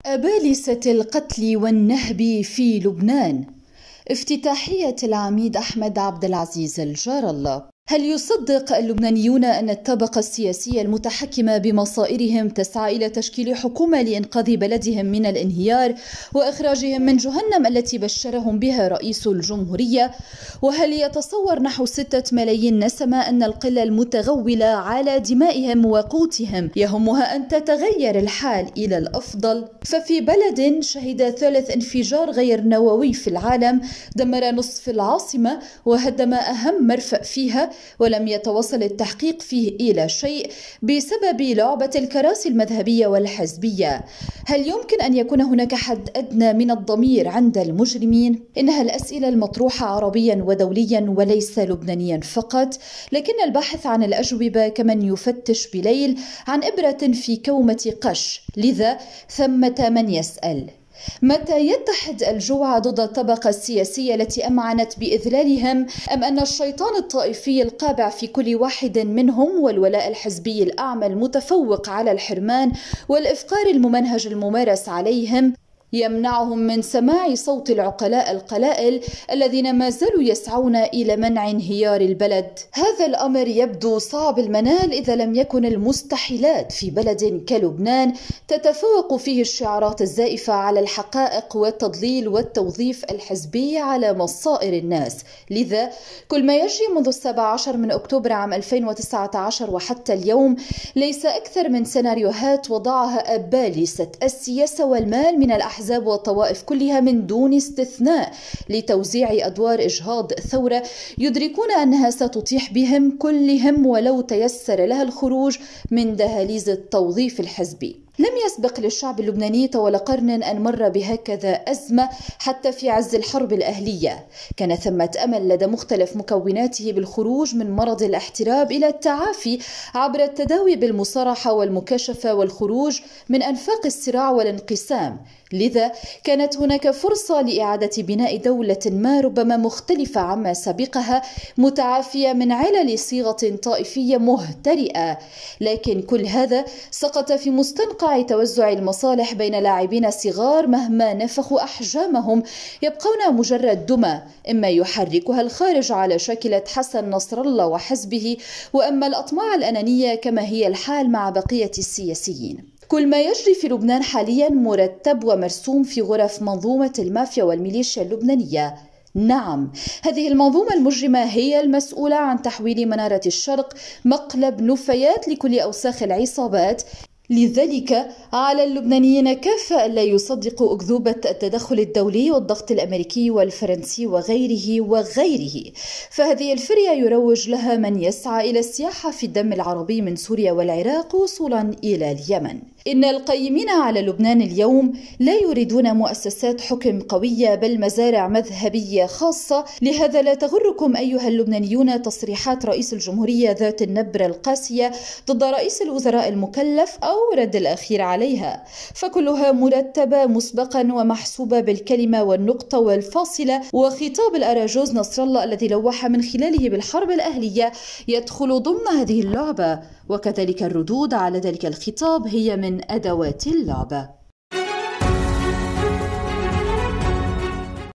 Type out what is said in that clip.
أبالسة القتل والنهب في لبنان. افتتاحية العميد أحمد عبد العزيز الجار الله. هل يصدق اللبنانيون أن الطبقة السياسية المتحكمة بمصائرهم تسعى إلى تشكيل حكومة لإنقاذ بلدهم من الانهيار وإخراجهم من جهنم التي بشرهم بها رئيس الجمهورية؟ وهل يتصور نحو 6 ملايين نسمة أن القلة المتغولة على دمائهم وقوتهم يهمها أن تتغير الحال إلى الأفضل؟ ففي بلد شهد ثالث انفجار غير نووي في العالم دمر نصف العاصمة وهدم أهم مرفأ فيها، ولم يتوصل التحقيق فيه إلى شيء بسبب لعبة الكراسي المذهبية والحزبية. هل يمكن أن يكون هناك حد أدنى من الضمير عند المجرمين؟ إنها الأسئلة المطروحة عربيا ودوليا وليس لبنانيا فقط، لكن البحث عن الأجوبة كمن يفتش بليل عن إبرة في كومة قش، لذا ثمة من يسأل: متى يتحد الجوع ضد الطبقة السياسية التي أمعنت بإذلالهم؟ أم أن الشيطان الطائفي القابع في كل واحد منهم والولاء الحزبي الأعمى المتفوق على الحرمان والإفقار الممنهج الممارس عليهم يمنعهم من سماع صوت العقلاء القلائل الذين ما زالوا يسعون إلى منع انهيار البلد؟ هذا الأمر يبدو صعب المنال إذا لم يكن المستحيلات في بلد كلبنان تتفوق فيه الشعارات الزائفة على الحقائق والتضليل والتوظيف الحزبي على مصائر الناس. لذا كل ما يجري منذ 17 من أكتوبر عام 2019 وحتى اليوم ليس أكثر من سيناريوهات وضعها أبالسة السياسة والمال من الأحزاب والطوائف كلها من دون استثناء لتوزيع أدوار إجهاض ثورة يدركون أنها ستطيح بهم كلهم ولو تيسر لها الخروج من دهاليز التوظيف الحزبي. لم يسبق للشعب اللبناني طوال قرن أن مر بهكذا أزمة حتى في عز الحرب الأهلية. كان ثمة أمل لدى مختلف مكوناته بالخروج من مرض الاحتراب إلى التعافي عبر التداوي بالمصارحة والمكاشفة والخروج من أنفاق الصراع والانقسام. لذا كانت هناك فرصة لإعادة بناء دولة ما ربما مختلفة عما سبقها، متعافية من علل صيغة طائفية مهترئة، لكن كل هذا سقط في مستنقع توزع المصالح بين لاعبين صغار مهما نفخوا أحجامهم يبقون مجرد دمى، إما يحركها الخارج على شاكلة حسن نصر الله وحزبه، وأما الأطماع الأنانية كما هي الحال مع بقية السياسيين. كل ما يجري في لبنان حاليا مرتب ومرسوم في غرف منظومة المافيا والميليشيا اللبنانية. نعم، هذه المنظومة المجرمة هي المسؤولة عن تحويل منارة الشرق مقلب نفايات لكل أوساخ العصابات. لذلك على اللبنانيين كافة ألا يصدقوا أكذوبة التدخل الدولي والضغط الأمريكي والفرنسي وغيره، فهذه الفرية يروج لها من يسعى إلى السياحة في الدم العربي من سوريا والعراق وصولا إلى اليمن. إن القيمين على لبنان اليوم لا يريدون مؤسسات حكم قوية بل مزارع مذهبية خاصة. لهذا لا تغركم أيها اللبنانيون تصريحات رئيس الجمهورية ذات النبرة القاسية ضد رئيس الوزراء المكلف أو رد الأخير عليها، فكلها مرتبة مسبقا ومحسوبة بالكلمة والنقطة والفاصلة. وخطاب الأراجوز نصر الله الذي لوح من خلاله بالحرب الأهلية يدخل ضمن هذه اللعبة، وكذلك الردود على ذلك الخطاب هي من أدوات اللعبة.